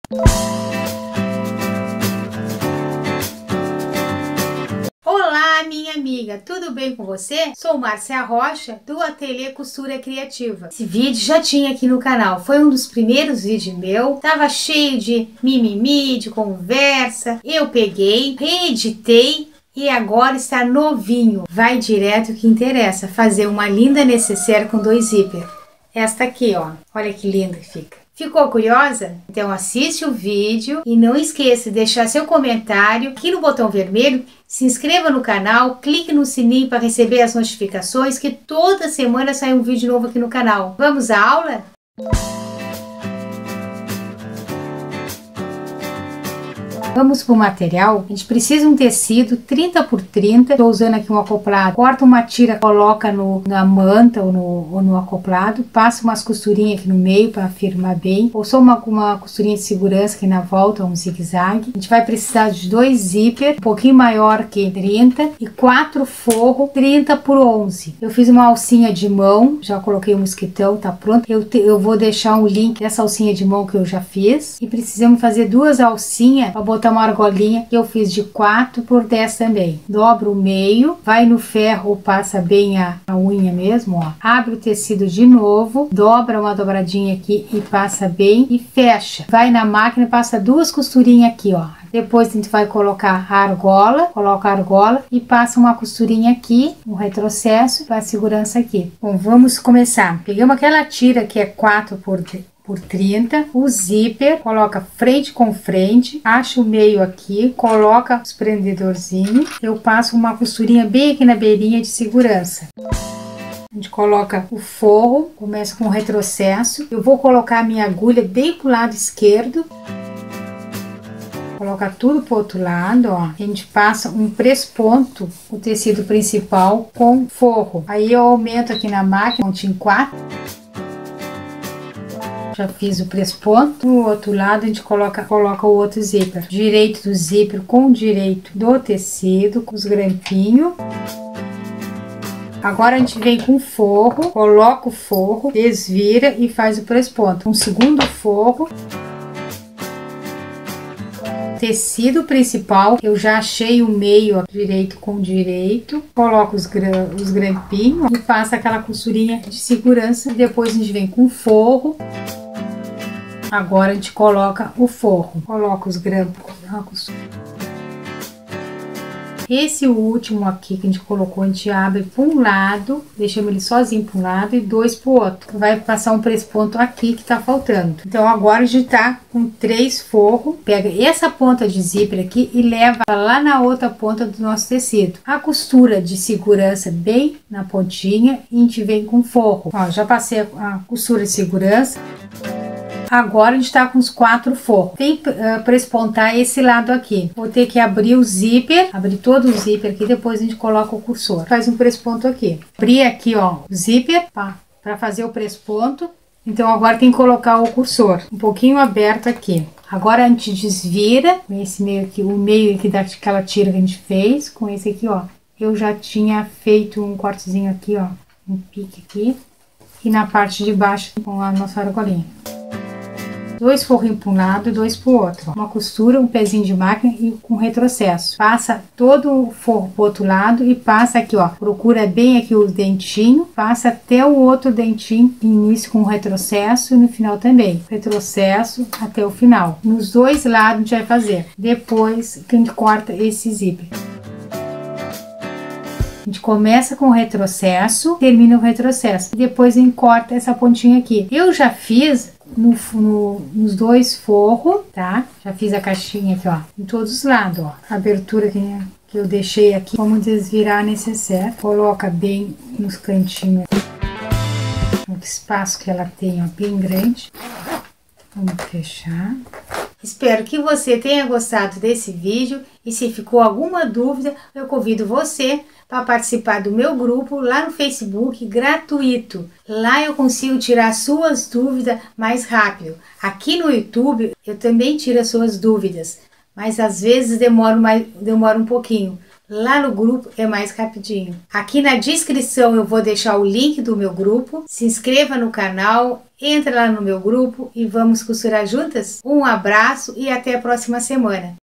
Olá, minha amiga, tudo bem com você? Sou Márcia Rocha, do Ateliê Costura Criativa. Esse vídeo já tinha aqui no canal, foi um dos primeiros vídeos meu, tava cheio de mimimi, de conversa. Eu peguei, reeditei e agora está novinho. Vai direto que interessa, fazer uma linda necessaire com 2 zíper. Esta aqui, ó, olha que linda que fica. Ficou curiosa? Então assiste o vídeo e não esqueça de deixar seu comentário aqui no botão vermelho, se inscreva no canal, clique no sininho para receber as notificações que toda semana sai um vídeo novo aqui no canal. Vamos à aula? Vamos para o material. A gente precisa de um tecido 30 por 30. Estou usando aqui um acoplado. Corta uma tira, coloca na manta ou no acoplado. Passa umas costurinhas aqui no meio para firmar bem. Ou só uma costurinha de segurança aqui na volta, um zigue-zague. A gente vai precisar de 2 zíper, um pouquinho maior que 30. E 4 forros 30 por 11. Eu fiz uma alcinha de mão. Já coloquei um mosquitão, tá pronto. Eu vou deixar um link dessa alcinha de mão que eu já fiz. E precisamos fazer 2 alcinhas para botar uma argolinha que eu fiz de 4 por 10 também. Dobra o meio, vai no ferro, passa bem a unha mesmo, ó. Abre o tecido de novo, dobra uma dobradinha aqui e passa bem e fecha. Vai na máquina, passa 2 costurinhas aqui, ó. Depois a gente vai colocar a argola, coloca a argola e passa uma costurinha aqui, um retrocesso para segurança aqui. Bom, vamos começar. Pegamos aquela tira que é 4 por 30, o zíper, coloca frente com frente, acha o meio aqui, coloca os prendedorzinhos, eu passo uma costurinha bem aqui na beirinha de segurança. A gente coloca o forro, começa com o retrocesso, eu vou colocar a minha agulha bem pro lado esquerdo, coloca tudo pro outro lado, ó. A gente passa um presponto, o tecido principal com forro, aí eu aumento aqui na máquina, pontinho 4. Já fiz o presponto. No outro lado a gente coloca o outro zíper. Direito do zíper com o direito do tecido, com os grampinhos. Agora a gente vem com o forro, coloca o forro, desvira e faz o presponto. Um segundo forro. Tecido principal, eu já achei o meio, ó, direito com direito, coloco os grampinhos e passa aquela costurinha de segurança. Depois a gente vem com o forro. Agora a gente coloca o forro, coloca os grampos. Esse último aqui que a gente colocou, a gente abre para um lado, deixamos ele sozinho para um lado e 2 para o outro. Vai passar um presponto aqui que tá faltando. Então agora a gente tá com 3 forros. Pega essa ponta de zíper aqui e leva lá na outra ponta do nosso tecido. A costura de segurança bem na pontinha e a gente vem com forro. Ó, já passei a costura de segurança. Agora a gente tá com os 4 forros. Tem para espontar esse lado aqui. Vou ter que abrir o zíper, abrir todo o zíper aqui, depois a gente coloca o cursor. Faz um presponto aqui. Abrir aqui, ó, o zíper para fazer o presponto. Então agora tem que colocar o cursor um pouquinho aberto aqui. Agora a gente desvira com esse meio aqui, o meio aqui daquela tira que a gente fez, com esse aqui, ó. Eu já tinha feito um cortezinho aqui, ó, um pique aqui e na parte de baixo com a nossa argolinha. 2 forrinhos para um lado e 2 para o outro. Uma costura, um pezinho de máquina e com retrocesso. Passa todo o forro para o outro lado e passa aqui, ó. Procura bem aqui o dentinho. Passa até o outro dentinho. Início com retrocesso e no final também. Retrocesso até o final. Nos 2 lados a gente vai fazer. Depois que a gente corta esse zíper. A gente começa com o retrocesso, termina o retrocesso. E depois a gente corta essa pontinha aqui. Eu já fiz nos 2 forros, tá? Já fiz a caixinha aqui, ó, em todos os lados, ó. A abertura que eu deixei aqui, vamos desvirar a necessaire. Coloca bem nos cantinhos. O espaço que ela tem, ó, bem grande. Vamos fechar. Espero que você tenha gostado desse vídeo e se ficou alguma dúvida, eu convido você para participar do meu grupo lá no Facebook, gratuito. Lá eu consigo tirar suas dúvidas mais rápido. Aqui no YouTube eu também tiro as suas dúvidas, mas às vezes demora um pouquinho, Lá no grupo é mais rapidinho. Aqui na descrição eu vou deixar o link do meu grupo. Se inscreva no canal, entra lá no meu grupo e vamos costurar juntas? Um abraço e até a próxima semana.